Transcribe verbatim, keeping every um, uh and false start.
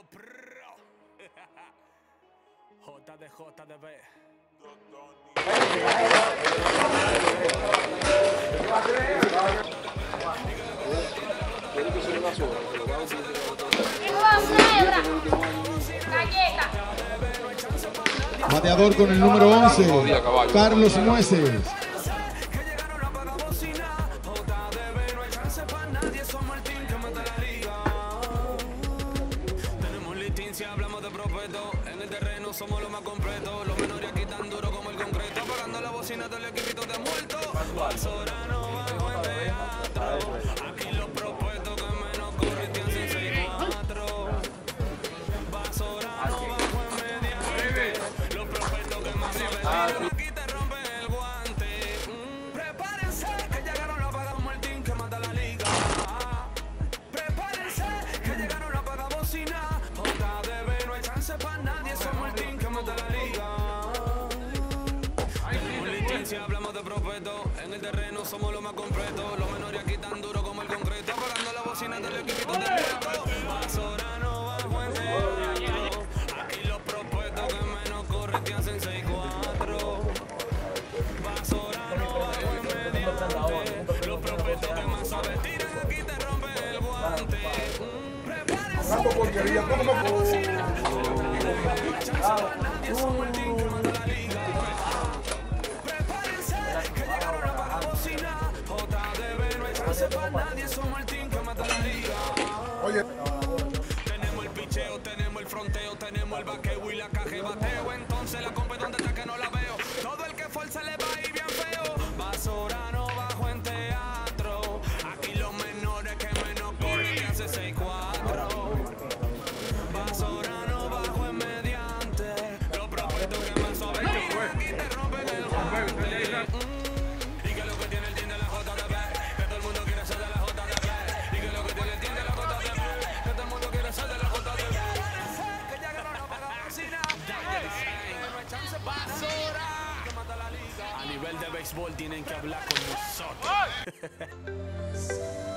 Dímelo, pro. J D J D B. Bateador con el número once, Carlos Nueces. Hablamos de prospecto, en el terreno somos los más completos. Los menores aquí tan duro como el concreto, apagando la bocina del equipito de muerto. Basorano bajo en teatro, aquí los prospectos que menos corren te hacen seis cuatro. Basorano bajo en mediante, los prospectos que más saben aquí te rompen el guante. Mm, prepárense que llegaron los apagados Martín que mata la liga. Prepárense que llegaron los apagados bocina. Para nadie, somos el team que mata la liga. Tenemos licencia, hablamos de prospecto. En el terreno somos los más completos. Los menores aquí tan duro como el concreto, apagando la bocina del equipito del muerto. Basorano bajo en teatro, aquí los prospectos que menos corren te hacen seis cuatro. Basorano bajo en mediante, los prospectos que más saben tiran aquí te rompen el guante. Prepárense. Nadie somos el team que manda la liga. Prepárense que llegaron a pagar bocina. J D B no hay chance para nadie, somos el team que mata la liga. Oye. Tenemos el picheo, tenemos el fronteo, tenemos el vaqueo y la caja de bateo. Entonces la compa donde está que no la veo. Todo el que fuerza le va a ir bien feo. Basorano bajo en teatro. Aquí los menores que menos corren que hace seis cuatro. Basorano bajo en mediante, los prospectos que más saben aquí te rompen el guante. Y que lo que tiene el team de la J D B, que todo el mundo quiere ser de la J D B. Y que lo que tiene el team de la J D B, que todo el mundo quiere ser de la J D B. Que llegaron a pagar cocina, no hay chance para basura que mata la liga. A nivel de béisbol tienen que hablar con nosotros.